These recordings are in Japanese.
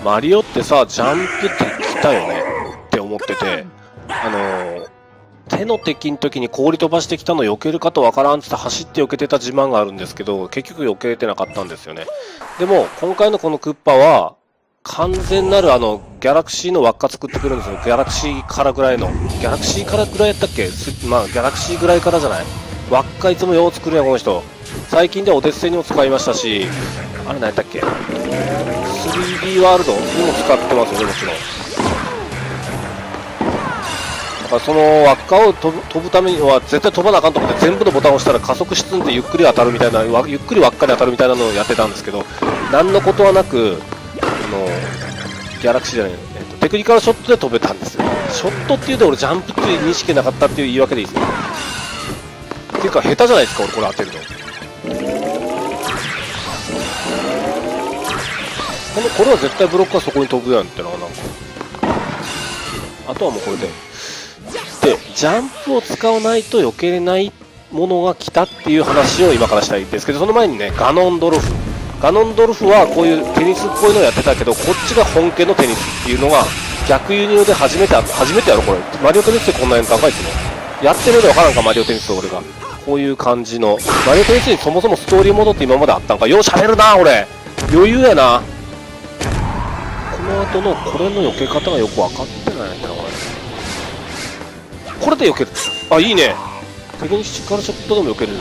マリオってさ、ジャンプできたよねって思ってて、手の敵の時に氷飛ばしてきたの避けるかとわからんって走って避けてた自慢があるんですけど、結局避けれてなかったんですよね。でも、今回のこのクッパは、完全なるギャラクシーの輪っか作ってくるんですよ。ギャラクシーからぐらいの。ギャラクシーからぐらいやったっけ？まあ、ギャラクシーぐらいからじゃない？輪っかいつもよう作るやん、この人。最近ではオデッセイにも使いましたし、あれ何やったっけ？ 3D ワールドにも使ってますよね、もちろん。だからその輪っかを飛ぶためには絶対飛ばなあかんと思って全部のボタンを押したら加速しつんでゆっくり当たるみたいな、ゆっくり輪っかに当たるみたいなのをやってたんですけど、何のことはなく、ギャラクシーじゃない、テクニカルショットで飛べたんですよ。ショットっていうと俺ジャンプっていう認識なかったっていう言い訳でいいですよ。っていうか下手じゃないですか、俺これ当てるの。これは絶対ブロックはそこに飛ぶやんってのはなんか。あとはもうこれで。で、ジャンプを使わないと避けれないものが来たっていう話を今からしたいんですけど、その前にね、ガノンドルフはこういうテニスっぽいのをやってたけど、こっちが本家のテニスっていうのが逆輸入で初めてやろこれ。マリオテニスってこんなに高いですね。やってるでわからんか、マリオテニス俺が。こういう感じの。マリオテニスにそもそもストーリーモードって今まであったんか。ようしゃべるな、俺。余裕やな。この後のこれの避け方がよく分かってないんだな、これ。これで避ける。あ、いいね。テクニカルショットでも避けれる。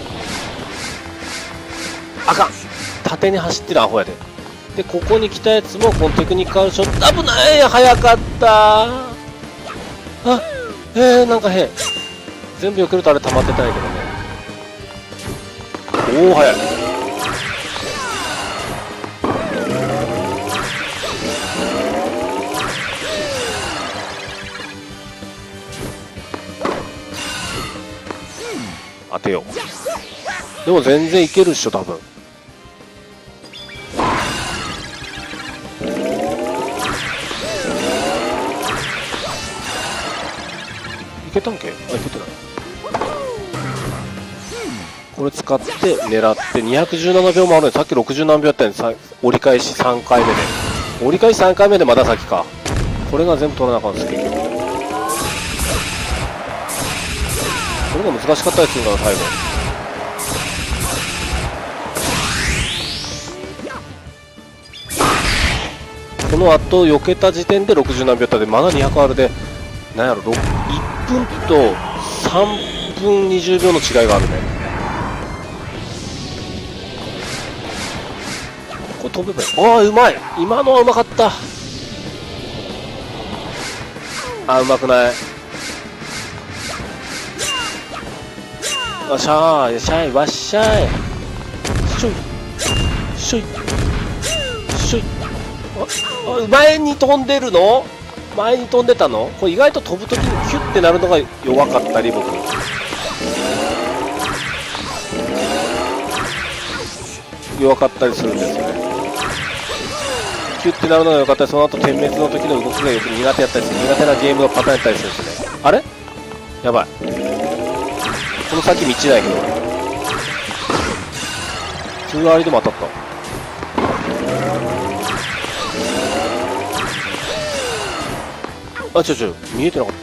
あかん。縦に走ってるアホやで。で、ここに来たやつも、このテクニカルショット、危ない、早かったあ、なんか変。全部避けるとあれ溜まってたんやけどね。おお、早い。当てよう。でも全然いけるっしょ、多分。いけたんけ？あ、いけてない。これ使って狙って217秒もあるんで、さっき60何秒やったんで、折り返し3回目で。折り返し3回目でまだ先か。これが全部取らなあかんです、結局。これが難しかったりするから、最後。この後避けた時点で60何秒やったんで、まだ200あるで、なんやろ、1分と3分20秒の違いがあるね。これ飛べばいい。ああ、うまい。今のはうまかった。あ、うまくない。わっしゃーい、よっしゃい、わっしゃい。しょい、しょい、しょい。前に飛んでるの？前に飛んでたの？これ意外と飛ぶときにキュッてなるのが弱かったり、僕。弱かったりするんですよね。キュッてなるのが良かったり、その後点滅の時の動きがよく苦手やったりする。苦手なゲームのパターンやったりするんですよね。あれ？やばい。この先道ないけど俺。通割りでも当たった。あ、見えてなかった。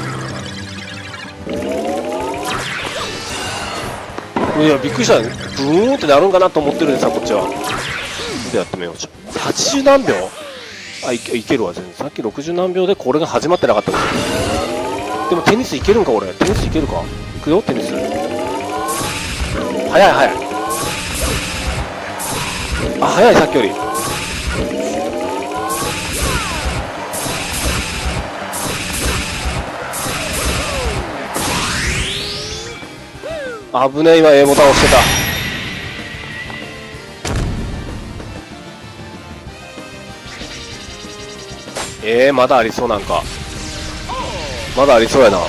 いや、びっくりした。ブーンってなるんかなと思ってるんでさ、こっちは。でやってみよう。80何秒？あ、いけるわ、全然。さっき60何秒でこれが始まってなかったんですよ。でもテニスいけるんか、俺。テニスいけるか。いくよ、テニス。早い。あ、早い、さっきより。危ねえ、今 A ボタン押してた。まだありそう、なんか。まだありそうやな。こ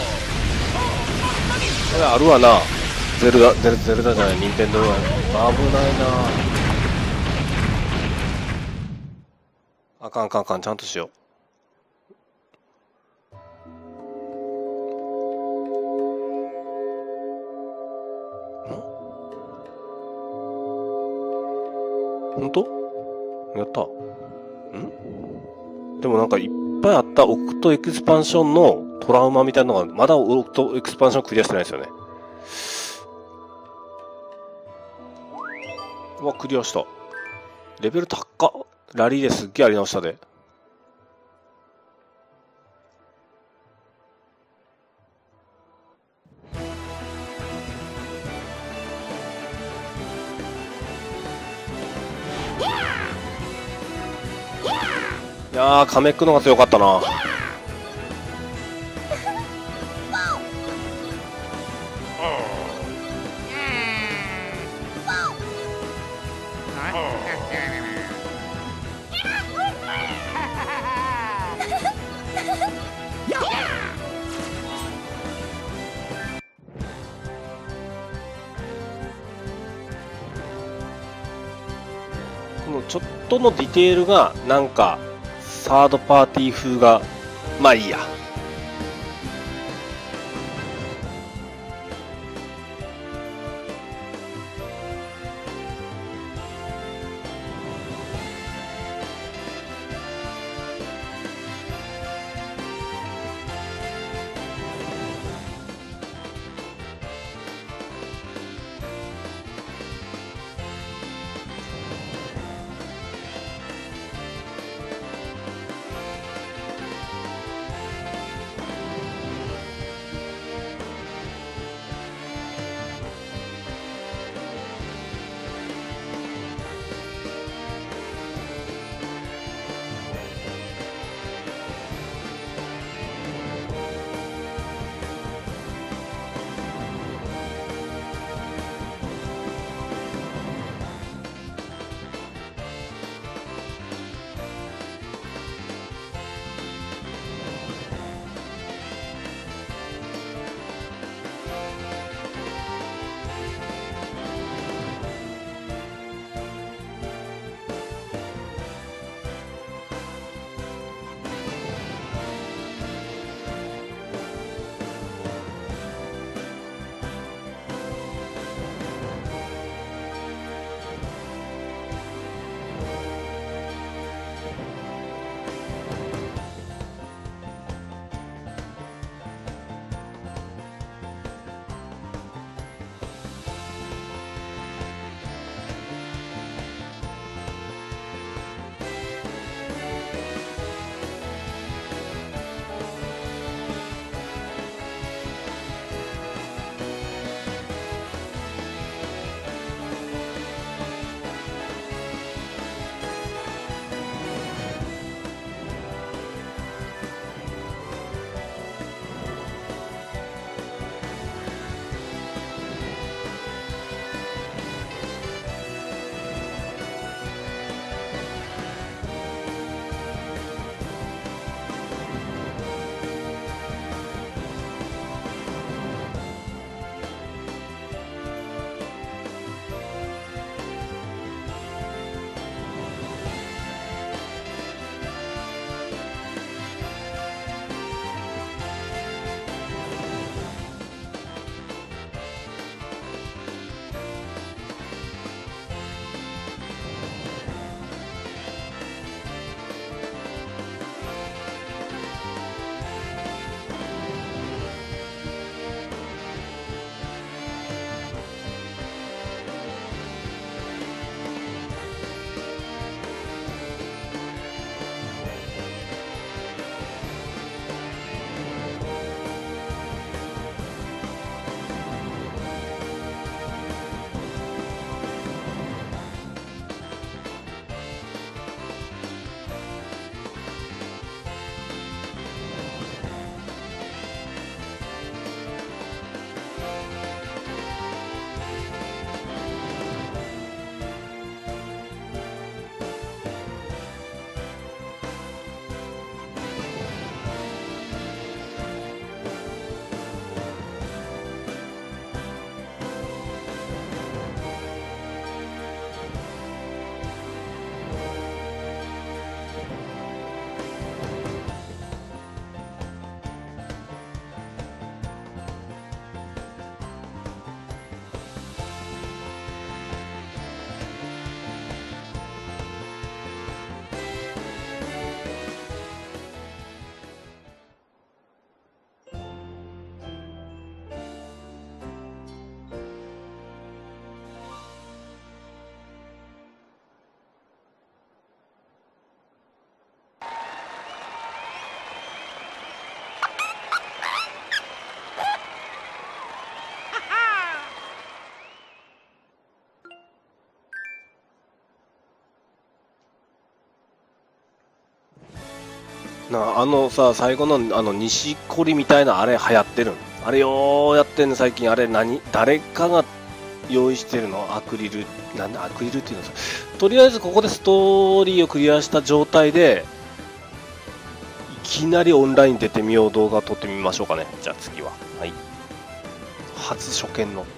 れあるわな。ゼルダじゃない、ニンテンドーや。危ないな。あかん、ちゃんとしよう。ほんと？やった。 でもなんかいっぱいあったオクトエクスパンションのトラウマみたいなのが、まだオクトエクスパンションクリアしてないですよね。うわ、クリアした。レベル高っ。ラリーですっげえやり直したで。いやー、カメックのが強かったな。このちょっとのディテールがなんかサードパーティー風がまあいいや。 さ、最後の西堀みたいなあれ流行ってるん。あれよーやってんの最近。あれ誰かが用意してるの？アクリル、なんでアクリルっていうの？とりあえずここでストーリーをクリアした状態で、いきなりオンライン出てみよう動画撮ってみましょうかね。じゃあ次は。はい。初見の。